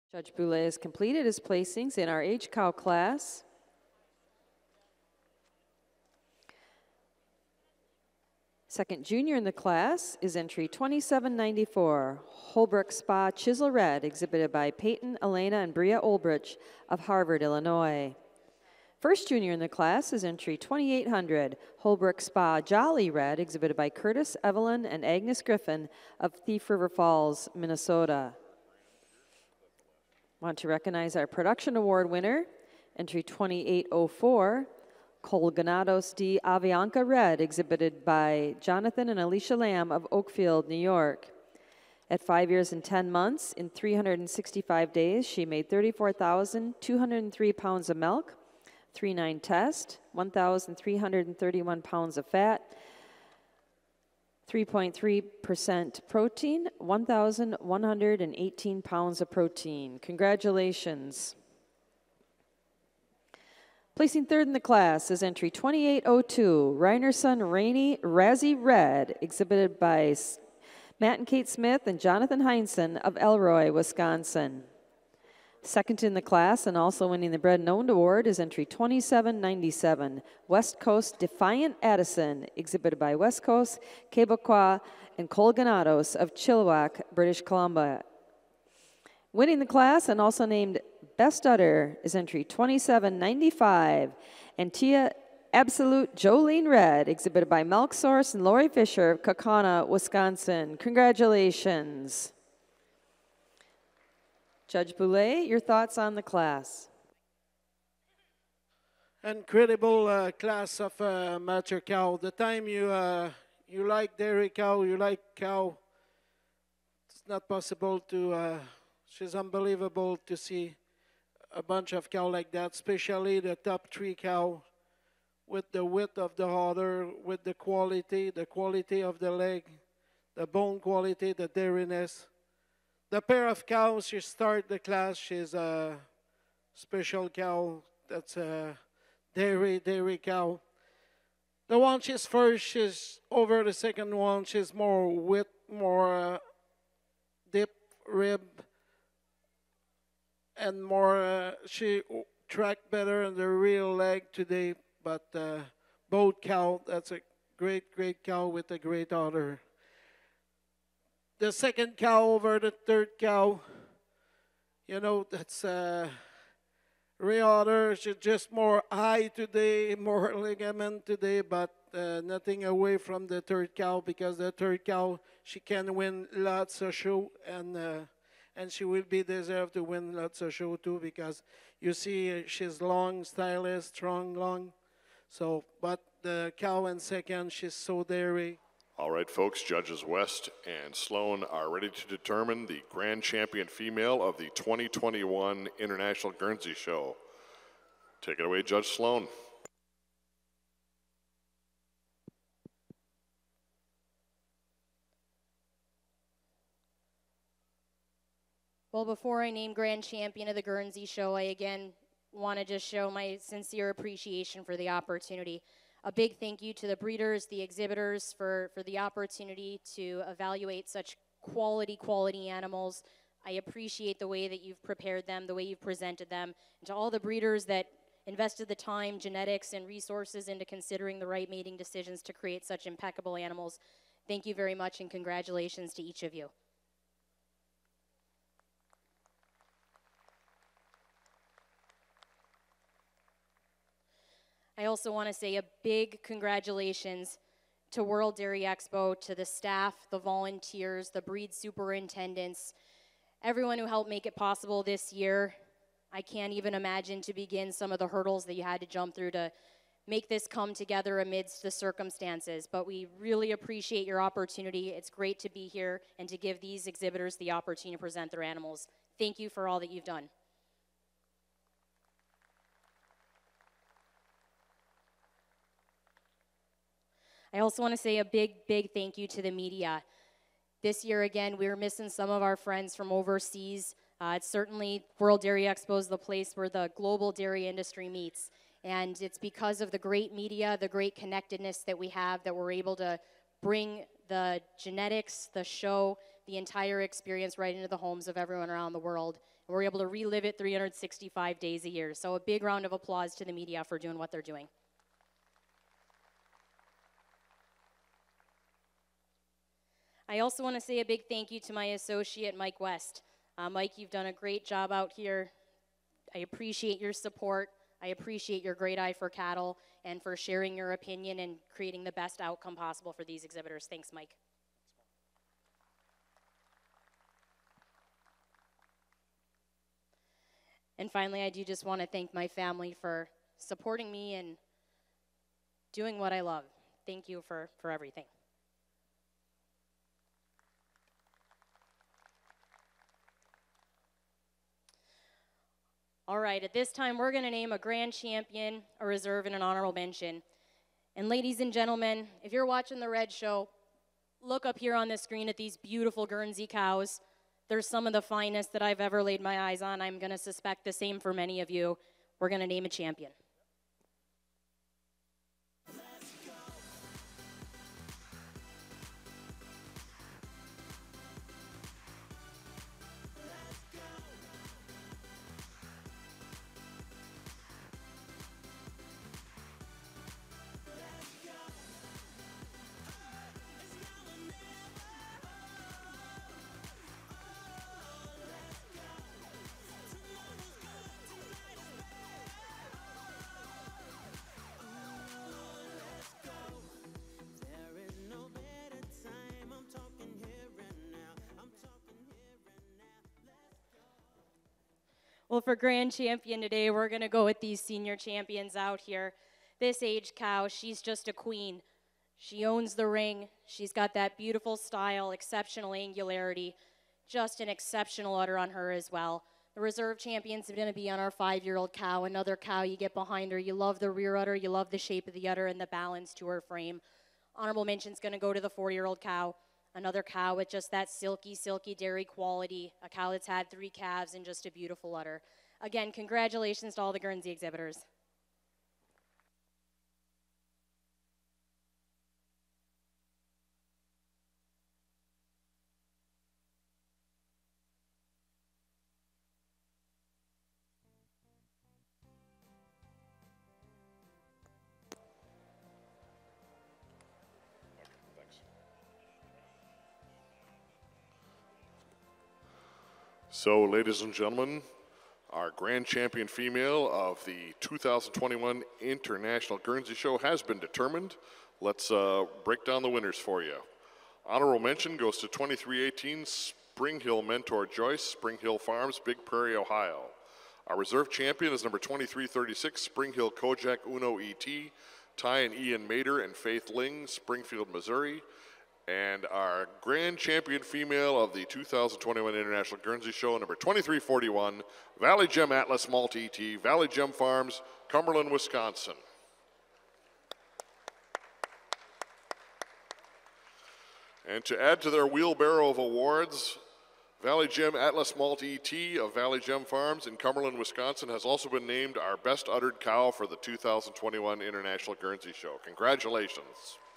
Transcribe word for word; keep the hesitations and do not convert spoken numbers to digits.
Judge Boulay has completed his placings in our H cow class. Second junior in the class is entry twenty-seven ninety-four, Holbrook Spa Chisel Red, exhibited by Peyton, Elena, and Bria Olbrich of Harvard, Illinois. First junior in the class is entry twenty-eight hundred, Holbrook Spa Jolly Red, exhibited by Curtis, Evelyn, and Agnes Griffin of Thief River Falls, Minnesota. Want to recognize our production award winner, entry twenty-eight oh four, Colganados de Avianca Red, exhibited by Jonathan and Alicia Lamb of Oakfield, New York. At five years and ten months, in three hundred sixty-five days, she made thirty-four thousand two hundred three pounds of milk, three nine test, one thousand three hundred thirty-one pounds of fat, three point three percent protein, one thousand one hundred eighteen pounds of protein. Congratulations. Placing third in the class is entry twenty-eight oh two, Reinerson Rainey Razzie Red, exhibited by Matt and Kate Smith and Jonathan Heinsohn of Elroy, Wisconsin. Second in the class and also winning the Bred and Owned Award is entry twenty-seven ninety-seven, West Coast Defiant Addison, exhibited by West Coast, Quebecois, and Colganados of Chilliwack, British Columbia. Winning the class and also named Best Udder is entry twenty-seven ninety-five, Antia Absolute Jolene Red, exhibited by Milk Source and Lori Fisher of Kaukauna, Wisconsin. Congratulations. Judge Boulay, your thoughts on the class? Incredible uh, class of uh, mature cow. The time you uh, you like dairy cow, you like cow, it's not possible to, uh, she's unbelievable to see a bunch of cow like that, especially the top three cow with the width of the udder, with the quality, the quality of the leg, the bone quality, the dairiness. The pair of cows, she start the class, she's a special cow, that's a dairy, dairy cow. The one she's first, she's over the second one, she's more width, more uh, deep rib, and more, uh, she tracked better in the real leg today, but uh, both cow, that's a great, great cow with a great udder. The second cow over the third cow, you know, that's uh, rear udder, she's just more high today, more ligament today, but uh, nothing away from the third cow, because the third cow, she can win lots of show, and uh, and she will be deserved to win lots of show too, because you see she's long, stylish, strong, long. So, but the cow in second, she's so dairy. All right, folks, Judges West and Sloan are ready to determine the grand champion female of the twenty twenty-one International Guernsey Show. Take it away, Judge Sloan. Well, before I name grand champion of the Guernsey Show, I again want to just show my sincere appreciation for the opportunity. A big thank you to the breeders, the exhibitors for, for the opportunity to evaluate such quality, quality animals. I appreciate the way that you've prepared them, the way you've presented them, and to all the breeders that invested the time, genetics, and resources into considering the right mating decisions to create such impeccable animals. Thank you very much, and congratulations to each of you. I also want to say a big congratulations to World Dairy Expo, to the staff, the volunteers, the breed superintendents, everyone who helped make it possible this year. I can't even imagine to begin some of the hurdles that you had to jump through to make this come together amidst the circumstances. But we really appreciate your opportunity. It's great to be here and to give these exhibitors the opportunity to present their animals. Thank you for all that you've done. I also want to say a big, big thank you to the media. This year, again, we were missing some of our friends from overseas. Uh, it's certainly World Dairy Expo is the place where the global dairy industry meets. And it's because of the great media, the great connectedness that we have, that we're able to bring the genetics, the show, the entire experience right into the homes of everyone around the world. We're able to relive it three hundred sixty-five days a year. So a big round of applause to the media for doing what they're doing. I also want to say a big thank you to my associate, Mike West. Uh, Mike, you've done a great job out here. I appreciate your support. I appreciate your great eye for cattle and for sharing your opinion and creating the best outcome possible for these exhibitors. Thanks, Mike. And finally, I do just want to thank my family for supporting me and doing what I love. Thank you for, for everything. All right, at this time, we're going to name a grand champion, a reserve, and an honorable mention. And ladies and gentlemen, if you're watching the Red Show, look up here on the screen at these beautiful Guernsey cows. They're some of the finest that I've ever laid my eyes on. I'm going to suspect the same for many of you. We're going to name a champion. Well, for grand champion today, we're going to go with these senior champions out here. This age cow, she's just a queen. She owns the ring. She's got that beautiful style, exceptional angularity, just an exceptional udder on her as well. The reserve champion's going to be on our five-year-old cow, another cow you get behind her. You love the rear udder, you love the shape of the udder and the balance to her frame. Honorable mention's going to go to the four-year-old cow. Another cow with just that silky, silky dairy quality, a cow that's had three calves and just a beautiful udder. Again, congratulations to all the Guernsey exhibitors. So, ladies and gentlemen, our grand champion female of the two thousand twenty-one International Guernsey Show has been determined. Let's uh, break down the winners for you. Honorable mention goes to twenty-three eighteen Spring Hill Mentor Joyce, Spring Hill Farms, Big Prairie, Ohio. Our reserve champion is number twenty-three thirty-six Spring Hill Kojak Uno E T, Ty and Ian Mader and Faith Ling, Springfield, Missouri. And our grand champion female of the two thousand twenty-one International Guernsey Show, number twenty-three forty-one, Valley Gem Atlas Malt E T, Valley Gem Farms, Cumberland, Wisconsin. And to add to their wheelbarrow of awards, Valley Gem Atlas Malt E T of Valley Gem Farms in Cumberland, Wisconsin has also been named our best uddered cow for the two thousand twenty-one International Guernsey Show. Congratulations.